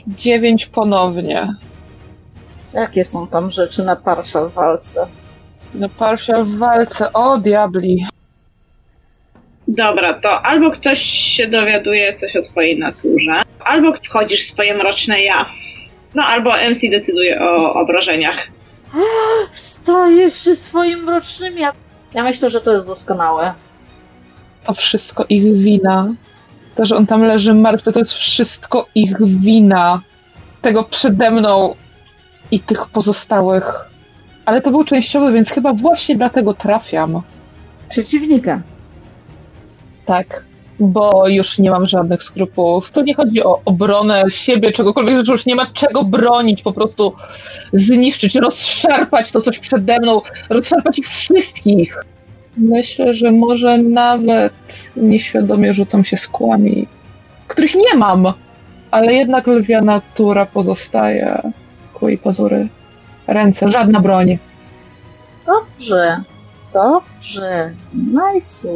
dziewięć ponownie. Jakie są tam rzeczy na partial w walce? Na partial w walce, o diabli. Dobra, to albo ktoś się dowiaduje coś o twojej naturze, albo wchodzisz w swoje mroczne ja. No, albo M C decyduje o obrażeniach. Stajesz się swoim mrocznym ja. Ja myślę, że to jest doskonałe. To wszystko ich wina. To, że on tam leży martwy, to jest wszystko ich wina. Tego przede mną i tych pozostałych. Ale to był częściowy, więc chyba właśnie dlatego trafiam. Przeciwnika. Tak, bo już nie mam żadnych skrupułów. To nie chodzi o obronę siebie, czegokolwiek, że już nie ma czego bronić, po prostu zniszczyć, rozszarpać to coś przede mną, rozszarpać ich wszystkich. Myślę, że może nawet nieświadomie rzucam się skłami, których nie mam, ale jednak lwia natura pozostaje. Kły, pazury, ręce, żadna broń. Dobrze, dobrze, nice.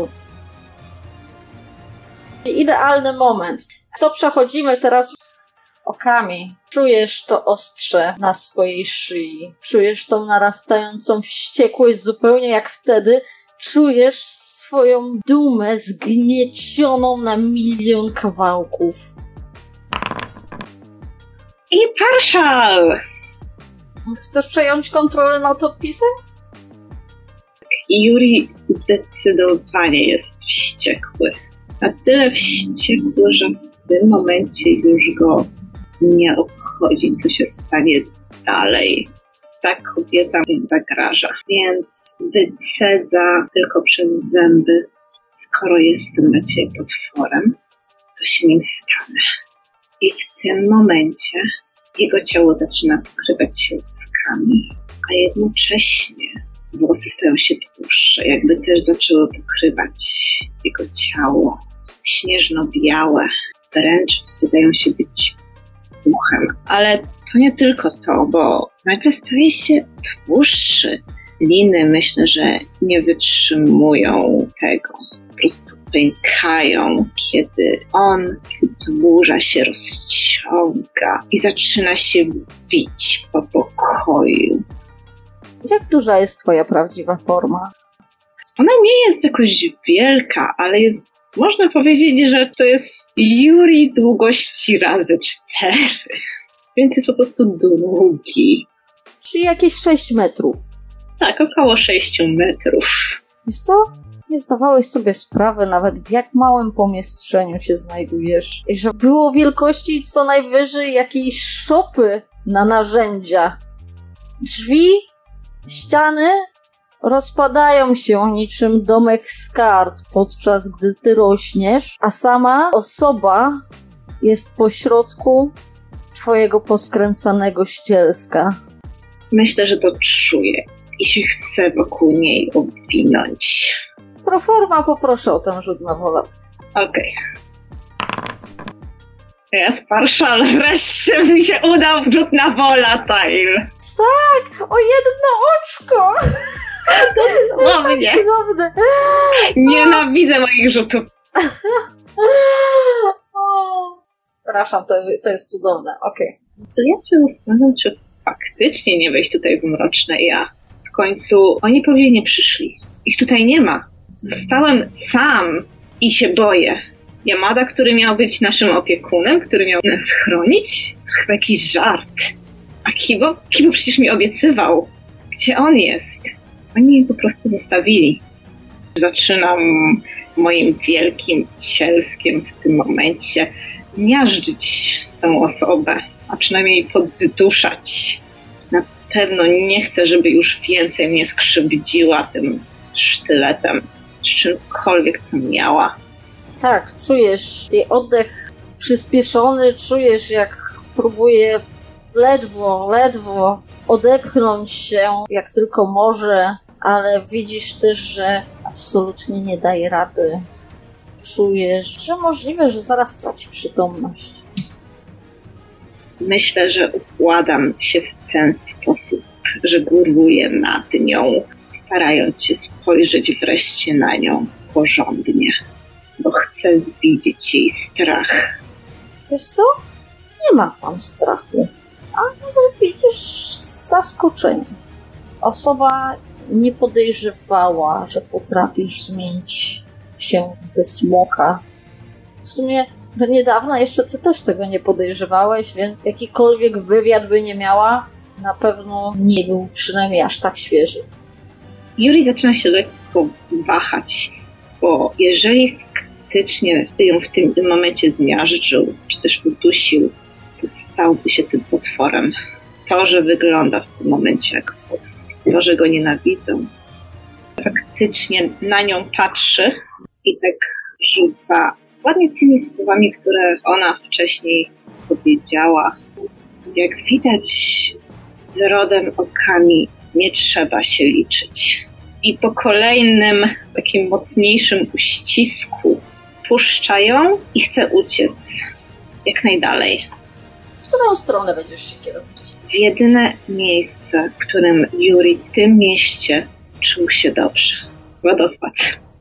Idealny moment. To przechodzimy teraz okami. Czujesz to ostrze na swojej szyi. Czujesz tą narastającą wściekłość zupełnie jak wtedy. Czujesz swoją dumę zgniecioną na milion kawałków. I partial! Chcesz przejąć kontrolę nad odpisem? Yuri zdecydowanie jest wściekły. Na tyle wściekły, że w tym momencie już go nie obchodzi, co się stanie dalej. Ta kobieta mu zagraża, więc wycedza tylko przez zęby. Skoro jestem dla ciebie potworem, to się nim stanę. I w tym momencie jego ciało zaczyna pokrywać się łuskami, a jednocześnie włosy stają się dłuższe, jakby też zaczęły pokrywać jego ciało. Śnieżno-białe, wręcz wydają się być puchem. Ale to nie tylko to, bo nagle staje się tłuższy. Liny myślę, że nie wytrzymują tego. Po prostu pękają, kiedy on wydłuża się, rozciąga i zaczyna się wić po pokoju. Jak duża jest twoja prawdziwa forma? Ona nie jest jakoś wielka, ale jest, można powiedzieć, że to jest Yuri długości razy cztery. Więc jest po prostu długi. Czyli jakieś sześć metrów. Tak, około sześć metrów. Wiesz co? Nie zdawałeś sobie sprawy nawet, w jak małym pomieszczeniu się znajdujesz. I że było wielkości co najwyżej jakiejś szopy na narzędzia. Drzwi, ściany rozpadają się niczym domek z kart, podczas gdy ty rośniesz, a sama osoba jest pośrodku twojego poskręcanego ścielska. Myślę, że to czuje i się chce wokół niej owinąć. Proforma, poproszę o ten rzut na wolę. Okej. Jest partial, wreszcie mi się udał rzut na volatile. Tak, o jedno oczko! To jest tak mnie. cudowne. Nienawidzę moich rzutów. Przepraszam, to, to jest cudowne, okej. To ja się zastanawiam, czy faktycznie nie wejść tutaj w mroczne ja. W końcu oni pewnie nie przyszli. Ich tutaj nie ma. Zostałem sam i się boję. Yamada, który miał być naszym opiekunem, który miał nas chronić? To chyba jakiś żart. A Kibo? Kibo przecież mi obiecywał. Gdzie on jest? Oni mnie po prostu zostawili. Zaczynam moim wielkim cielskiem w tym momencie miażdżyć tę osobę, a przynajmniej podduszać. Na pewno nie chcę, żeby już więcej mnie skrzywdziła tym sztyletem, czy czymkolwiek, co miała. Tak, czujesz jej oddech przyspieszony, czujesz jak próbuje ledwo, ledwo odepchnąć się, jak tylko może, ale widzisz też, że absolutnie nie daje rady. Czujesz, że możliwe, że zaraz straci przytomność. Myślę, że układam się w ten sposób, że góruję nad nią, starając się spojrzeć wreszcie na nią porządnie, bo chcę widzieć jej strach. Wiesz co? nie ma tam strachu, ale widzisz zaskoczenie. Osoba nie podejrzewała, że potrafisz zmienić się w smoka. W sumie do niedawna jeszcze ty też tego nie podejrzewałeś, więc jakikolwiek wywiad by nie miała, na pewno nie był przynajmniej aż tak świeży. Yuri zaczyna się lekko wahać, bo jeżeli faktycznie ją w tym momencie zmiażdżył, czy też udusił, to stałby się tym potworem. To, że wygląda w tym momencie jak potwór, to, że go nienawidzą, faktycznie na nią patrzy i tak rzuca ładnie tymi słowami, które ona wcześniej powiedziała. Jak widać, z rodem Okami nie trzeba się liczyć. I po kolejnym takim mocniejszym uścisku puszcza ją i chce uciec jak najdalej. W którą stronę będziesz się kierować? W jedyne miejsce, w którym Yuri w tym mieście czuł się dobrze. Wodospad.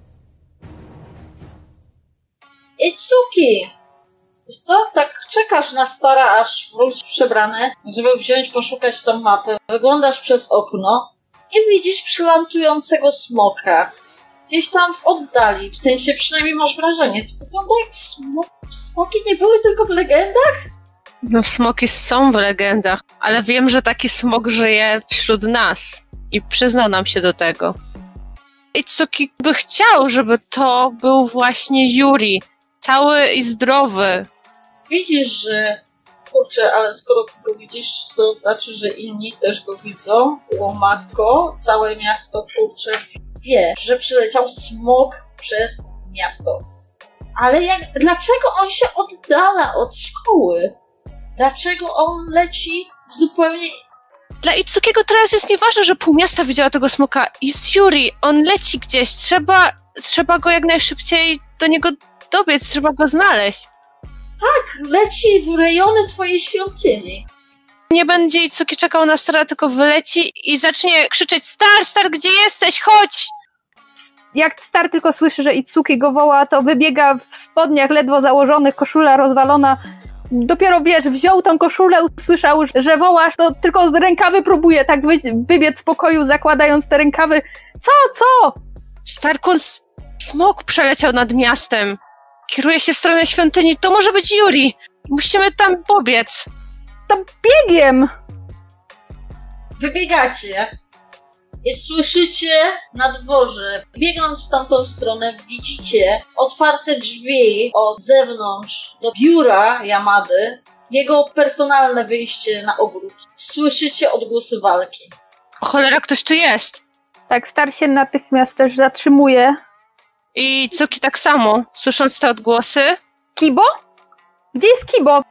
Itsuki! Wiesz co? Tak czekasz na stara, aż wróci przebrany, żeby wziąć, poszukać tą mapę. Wyglądasz przez okno i widzisz przylantującego smoka. Gdzieś tam w oddali, w sensie przynajmniej masz wrażenie, to wygląda jak smok. Czy smoki nie były tylko w legendach? No, smoki są w legendach, ale wiem, że taki smok żyje wśród nas i przyznał nam się do tego. Itsuki by chciał, żeby to był właśnie Yuri, cały i zdrowy. Widzisz, że kurczę, ale skoro ty go widzisz, to znaczy, że inni też go widzą. O matko, całe miasto, kurczę, wie, że przyleciał smok przez miasto. Ale jak, dlaczego on się oddala od szkoły? Dlaczego on leci zupełnie... Dla Itsukiego teraz jest nieważne, że pół miasta widziała tego smoka. Jest Yuri, on leci gdzieś, trzeba, trzeba go jak najszybciej do niego dobiec, trzeba go znaleźć. Tak, leci w rejony twojej świątyni. Nie będzie Itsuki czekał na Stara, tylko wyleci i zacznie krzyczeć: Star, Star, gdzie jesteś? Chodź! Jak Star tylko słyszy, że Itsuki go woła, to wybiega w spodniach ledwo założonych, koszula rozwalona. Dopiero, wiesz, wziął tą koszulę, usłyszał, że wołasz, to tylko z rękawy próbuje tak wy- wybiec z pokoju, zakładając te rękawy. Co, co? Starkun, smok przeleciał nad miastem. Kieruje się w stronę świątyni. To może być Yuri. Musimy tam pobiec. To biegiem! Wybiegacie i słyszycie na dworze, biegnąc w tamtą stronę, widzicie otwarte drzwi od zewnątrz do biura Yamady, jego personalne wyjście na ogród. Słyszycie odgłosy walki. O cholera, ktoś tu jest. Tak, Star się natychmiast też zatrzymuje. I Itsuki tak samo, słysząc te odgłosy. Kibo? Gdzie jest Kibo?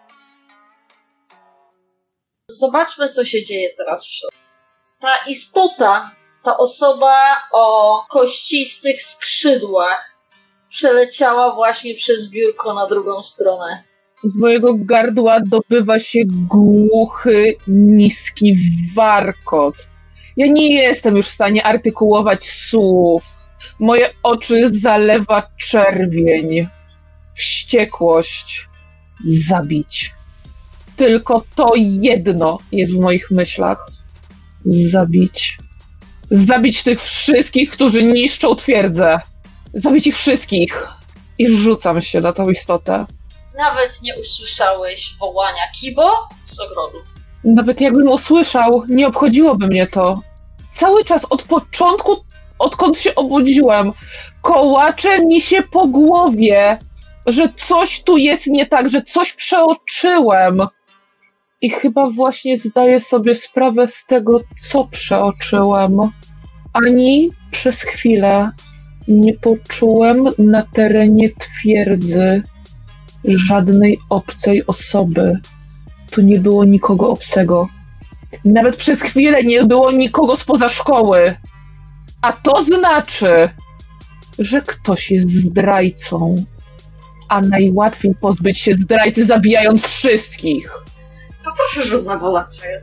Zobaczmy, co się dzieje teraz w środku. Ta istota, ta osoba o kościstych skrzydłach przeleciała właśnie przez biurko na drugą stronę. Z mojego gardła dobywa się głuchy, niski warkot. Ja nie jestem już w stanie artykułować słów. Moje oczy zalewa czerwień, wściekłość, zabić. Tylko to jedno jest w moich myślach. Zabić. Zabić tych wszystkich, którzy niszczą twierdzę. Zabić ich wszystkich. I rzucam się na tą istotę. Nawet nie usłyszałeś wołania Kibo z ogrodu. Nawet jakbym usłyszał, nie obchodziłoby mnie to. Cały czas od początku, odkąd się obudziłem, kołacze mi się po głowie, że coś tu jest nie tak, że coś przeoczyłem. I chyba właśnie zdaję sobie sprawę z tego, co przeoczyłem. Ani przez chwilę nie poczułem na terenie twierdzy żadnej obcej osoby. Tu nie było nikogo obcego. Nawet przez chwilę nie było nikogo spoza szkoły. A to znaczy, że ktoś jest zdrajcą. A najłatwiej pozbyć się zdrajcy, zabijając wszystkich. Poproszę rzut na volatil.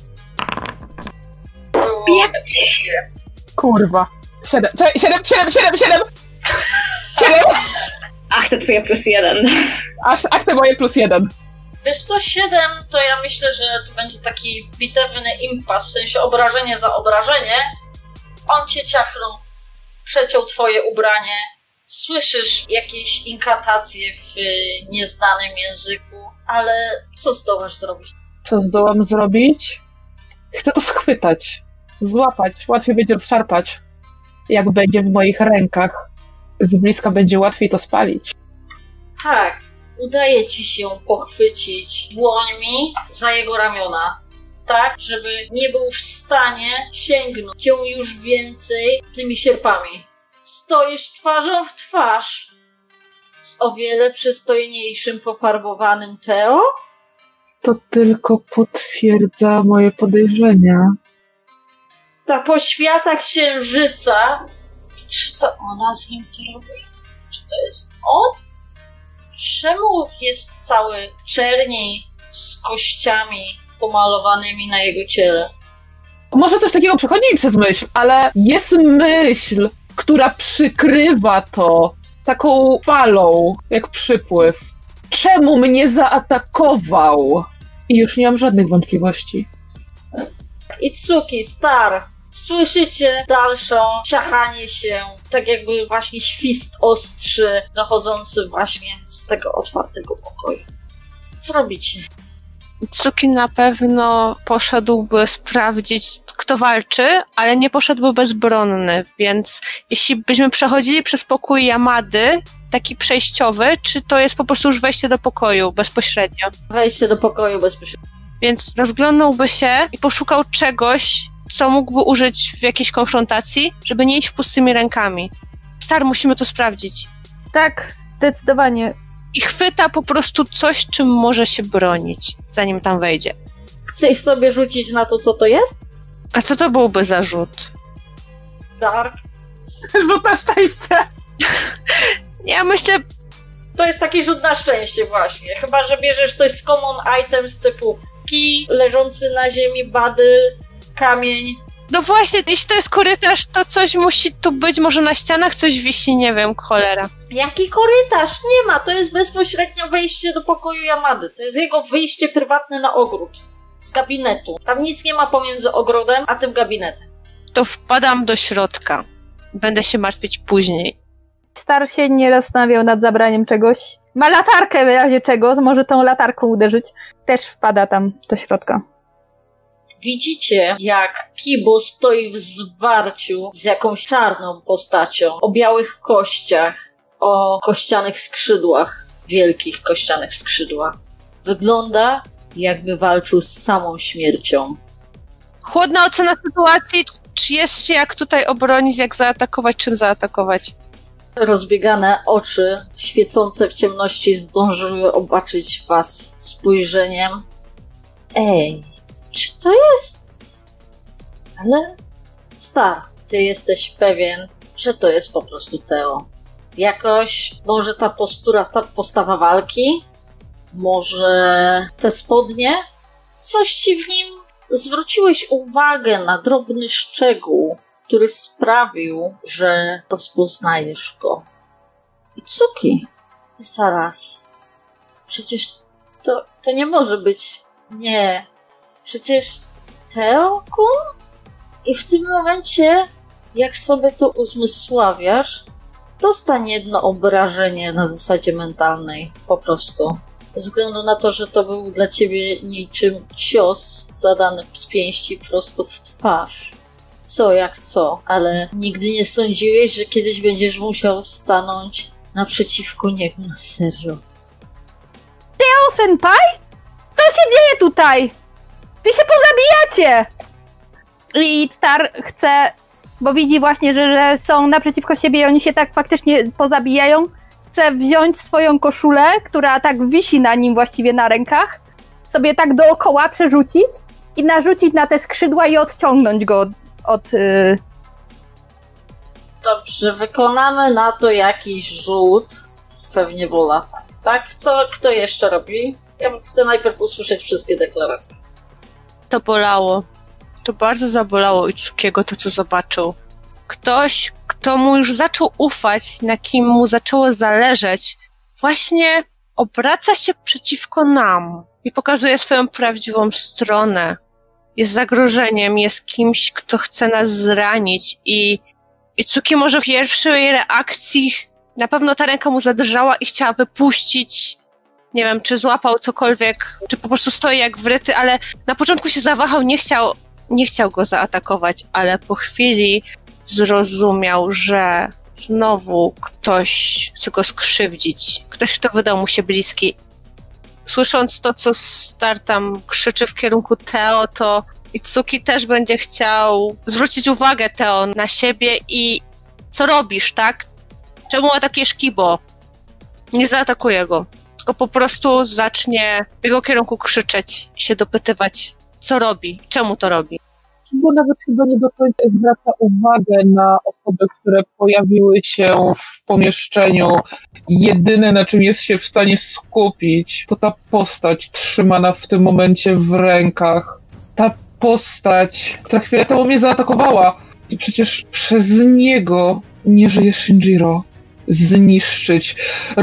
Kurwa. Siedem, czekaj, siedem, siedem, siedem, siedem! Siedem! Ach, to twoje plus jeden. Aż, ach, te moje plus jeden. Wiesz co, siedem to ja myślę, że to będzie taki bitewny impas, w sensie obrażenie za obrażenie. On cię ciachnął, przeciął twoje ubranie. Słyszysz jakieś inkantacje w nieznanym języku, ale co zdołasz zrobić? Co zdołam zrobić? Chcę to schwytać, złapać, łatwiej będzie rozszarpać. Jak będzie w moich rękach, z bliska będzie łatwiej to spalić. Tak, udaje ci się pochwycić dłońmi za jego ramiona, tak, żeby nie był w stanie sięgnąć cię już więcej tymi sierpami. Stoisz twarzą w twarz z o wiele przystojniejszym, pofarbowanym Teo? To tylko potwierdza moje podejrzenia. Ta poświata księżyca, czy to ona z nim to robi? Czy to jest on? Czemu jest cały czerni z kościami pomalowanymi na jego ciele? Może coś takiego przechodzi mi przez myśl, ale jest myśl, która przykrywa to taką falą, jak przypływ. Czemu mnie zaatakował? I już nie mam żadnych wątpliwości. Itsuki, Star, słyszycie dalszą ciachanie się, tak jakby właśnie świst ostrzy dochodzący właśnie z tego otwartego pokoju. Co robicie? Itsuki na pewno poszedłby sprawdzić, kto walczy, ale nie poszedłby bezbronny, więc jeśli byśmy przechodzili przez pokój Yamady, taki przejściowy, czy to jest po prostu już wejście do pokoju bezpośrednio? Wejście do pokoju bezpośrednio. Więc rozglądałby się i poszukał czegoś, co mógłby użyć w jakiejś konfrontacji, żeby nie iść pustymi rękami. Star, musimy to sprawdzić. Tak, zdecydowanie. I chwyta po prostu coś, czym może się bronić, zanim tam wejdzie. Chcesz sobie rzucić na to, co to jest? A co to byłby za rzut? Dark. Rzut na szczęście! Ja myślę... To jest taki rzut na szczęście właśnie. Chyba że bierzesz coś z common items typu kij, leżący na ziemi, badyl, kamień. No właśnie, jeśli to jest korytarz, to coś musi tu być, może na ścianach coś wisi, nie wiem, cholera. Jaki korytarz? Nie ma, to jest bezpośrednio wejście do pokoju Yamady. To jest jego wyjście prywatne na ogród. Z gabinetu. Tam nic nie ma pomiędzy ogrodem a tym gabinetem. To wpadam do środka. Będę się martwić później. Star się nie zastanawiał nad zabraniem czegoś. Ma latarkę w razie czego, może tą latarką uderzyć. Też wpada tam do środka. Widzicie, jak Kibo stoi w zwarciu z jakąś czarną postacią o białych kościach, o kościanych skrzydłach, wielkich kościanych skrzydłach. Wygląda, jakby walczył z samą śmiercią. Chłodna ocena sytuacji, czy jest się jak tutaj obronić, jak zaatakować, czym zaatakować? Rozbiegane oczy, świecące w ciemności, zdążyły obaczyć was spojrzeniem. Ej, czy to jest... Ale... Star, ty jesteś pewien, że to jest po prostu Teo. Jakoś, może ta postura, ta postawa walki? Może te spodnie? Coś ci w nim... Zwróciłeś uwagę na drobny szczegół, który sprawił, że rozpoznajesz go. Itsuki, zaraz. Przecież to, to nie może być... Nie. Przecież Teo-kun? I w tym momencie, jak sobie to uzmysławiasz, dostań jedno obrażenie na zasadzie mentalnej. Po prostu. Ze względu na to, że to był dla ciebie niczym cios zadany z pięści prosto w twarz. Co jak co, ale nigdy nie sądziłeś, że kiedyś będziesz musiał stanąć naprzeciwko niego na serio. Teo-senpai? Co się dzieje tutaj? Wy się pozabijacie! I Star chce, bo widzi właśnie, że, że są naprzeciwko siebie i oni się tak faktycznie pozabijają. Chce wziąć swoją koszulę, która tak wisi na nim właściwie na rękach, sobie tak dookoła przerzucić i narzucić na te skrzydła i odciągnąć go od... od yy... Dobrze, wykonamy na to jakiś rzut. Pewnie wola, tak. Tak? Co, kto jeszcze robi? Ja chcę najpierw usłyszeć wszystkie deklaracje. To bolało. To bardzo zabolało Itsukiego to, co zobaczył. Ktoś, kto mu już zaczął ufać, na kim mu zaczęło zależeć, właśnie obraca się przeciwko nam. i pokazuje swoją prawdziwą stronę. Jest zagrożeniem, jest kimś, kto chce nas zranić i Itsuki może w pierwszej reakcji na pewno ta ręka mu zadrżała i chciała wypuścić, nie wiem, czy złapał cokolwiek, czy po prostu stoi jak wryty, ale na początku się zawahał, nie chciał, nie chciał go zaatakować, ale po chwili zrozumiał, że znowu ktoś chce go skrzywdzić. Ktoś, kto wydał mu się bliski. Słysząc to, co Star tam krzyczy w kierunku Teo, to Itsuki też będzie chciał zwrócić uwagę Teo na siebie i co robisz, tak? Czemu atakujesz Kibo? Nie zaatakuje go, tylko po prostu zacznie w jego kierunku krzyczeć i się dopytywać, co robi, czemu to robi. Kibo nawet chyba nie do końca zwraca uwagę na osoby, które pojawiły się w pomieszczeniu. Jedyne, na czym jest się w stanie skupić, to ta postać trzymana w tym momencie w rękach. Ta postać, która chwilę temu mnie zaatakowała. I przecież przez niego nie żyje Shinjiro. Zniszczyć,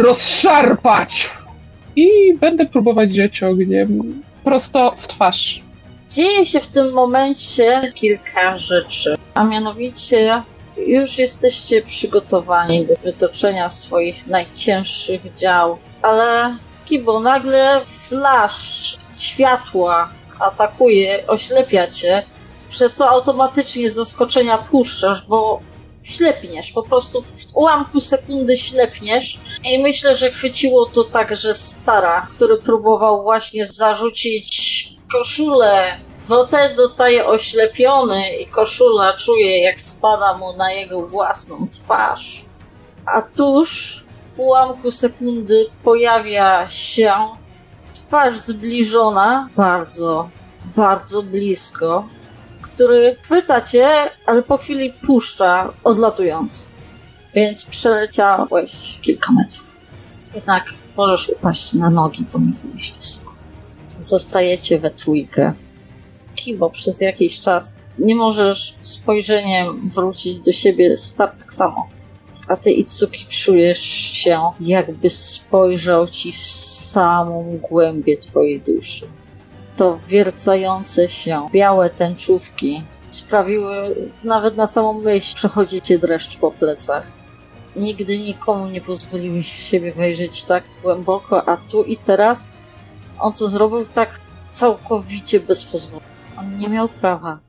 rozszarpać! I będę próbować dziać ogniem prosto w twarz. Dzieje się w tym momencie kilka rzeczy, a mianowicie już jesteście przygotowani do wytoczenia swoich najcięższych dział, ale Kibo, nagle flash światła atakuje, oślepia cię, przez to automatycznie z zaskoczenia puszczasz, bo ślepniesz, po prostu w ułamku sekundy ślepniesz i myślę, że chwyciło to także Stara, który próbował właśnie zarzucić koszulę, bo też zostaje oślepiony i koszula czuje, jak spada mu na jego własną twarz. A tuż w ułamku sekundy pojawia się twarz zbliżona, bardzo, bardzo blisko, który chwyta cię, ale po chwili puszcza, odlatując. Więc przeleciałeś kilka metrów. Jednak możesz upaść na nogi, bo nie byłeś wysoko. Zostajecie we trójkę. Kibo, przez jakiś czas nie możesz spojrzeniem wrócić do siebie, Star tak samo. A ty, Itsuki, czujesz się, jakby spojrzał ci w samą głębię twojej duszy. To wiercające się białe tęczówki sprawiły, nawet na samą myśl przechodzi cię dreszcz po plecach. Nigdy nikomu nie pozwoliłeś w siebie wejrzeć tak głęboko, a tu i teraz on to zrobił tak całkowicie bez pozwolenia. On nie miał prawa.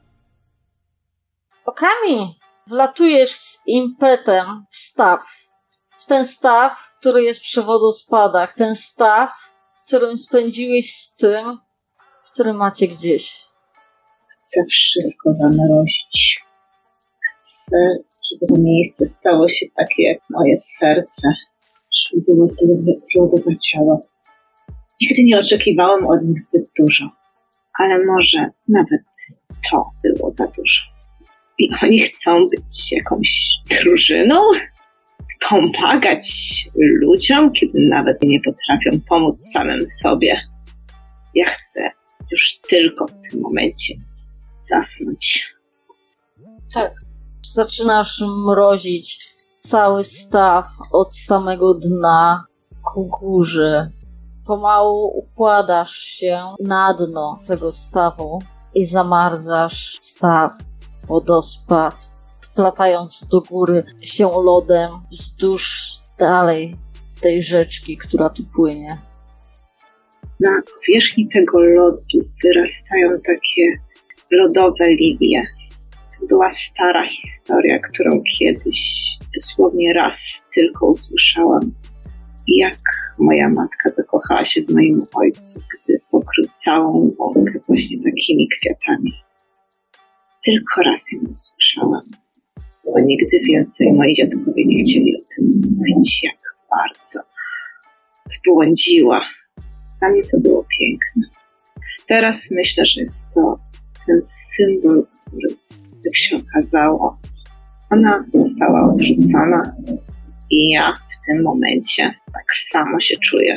Okami, wlatujesz z impetem w staw. W ten staw, który jest przy wodospadach. Ten staw, którym spędziłeś z tym, który macie gdzieś. Chcę wszystko zamrozić. Chcę, żeby to miejsce stało się takie jak moje serce. Żeby było zlodowaciałe. Nigdy nie oczekiwałem od nich zbyt dużo. Ale może nawet to było za dużo. I oni chcą być jakąś drużyną? Pomagać ludziom, kiedy nawet nie potrafią pomóc samym sobie. Ja chcę już tylko w tym momencie zasnąć. Tak. Zaczynasz mrozić cały staw od samego dna ku górze. Pomału układasz się na dno tego stawu i zamarzasz staw, wodospad, wplatając do góry się lodem wzdłuż dalej tej rzeczki, która tu płynie. Na powierzchni tego lodu wyrastają takie lodowe lilie. To była stara historia, którą kiedyś dosłownie raz tylko usłyszałam. Jak moja matka zakochała się w moim ojcu, gdy pokrył całą łąkę właśnie takimi kwiatami. Tylko raz ją usłyszałam, bo nigdy więcej moi dziadkowie nie chcieli o tym mówić, jak bardzo zbłądziła. Dla mnie to było piękne. Teraz myślę, że jest to ten symbol, który, jak się okazało, ona została odrzucona i ja w tym momencie tak samo się czuję.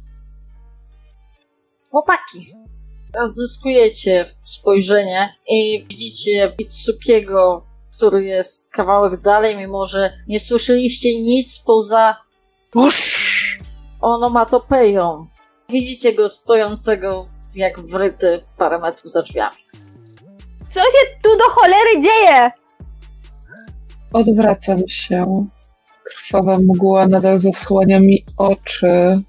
Chłopaki, odzyskujecie spojrzenie i widzicie Itsukiego, który jest kawałek dalej, mimo że nie słyszeliście nic poza onomatopeją. Widzicie go stojącego jak wryty parę metrów za drzwiami. Co się tu do cholery dzieje? Odwracam się. Krwawa mgła nadal zasłania mi oczy.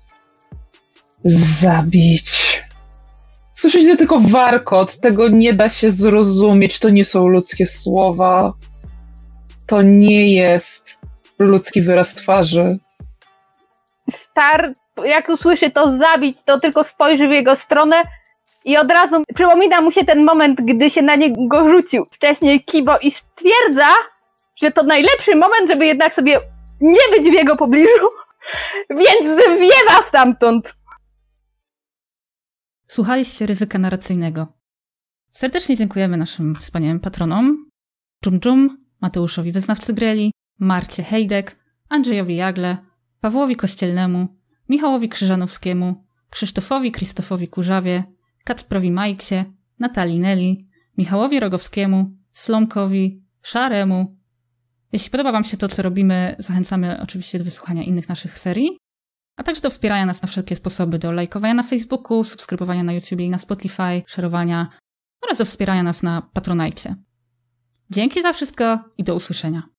Zabić. Słyszycie tylko warkot. Tego nie da się zrozumieć. To nie są ludzkie słowa. To nie jest ludzki wyraz twarzy. Star, jak usłyszy to zabić, to tylko spojrzy w jego stronę i od razu przypomina mu się ten moment, gdy się na niego rzucił wcześniej Kibo i stwierdza, że to najlepszy moment, żeby jednak sobie nie być w jego pobliżu, więc zwiewa stamtąd. Słuchaliście Ryzyka Narracyjnego. Serdecznie dziękujemy naszym wspaniałym patronom Dżum Dżum, Mateuszowi Wyznawcy Greli, Marcie Hejdek, Andrzejowi Jagle, Pawłowi Kościelnemu, Michałowi Krzyżanowskiemu, Krzysztofowi Krzysztofowi Kurzawie, Kacprowi Majksie, Natalii Neli, Michałowi Rogowskiemu, Slomkowi, Szaremu. Jeśli podoba wam się to, co robimy, zachęcamy oczywiście do wysłuchania innych naszych serii, a także do wspierania nas na wszelkie sposoby, do lajkowania na Facebooku, subskrybowania na YouTube i na Spotify, szerowania oraz do wspierania nas na Patronite. Dzięki za wszystko i do usłyszenia.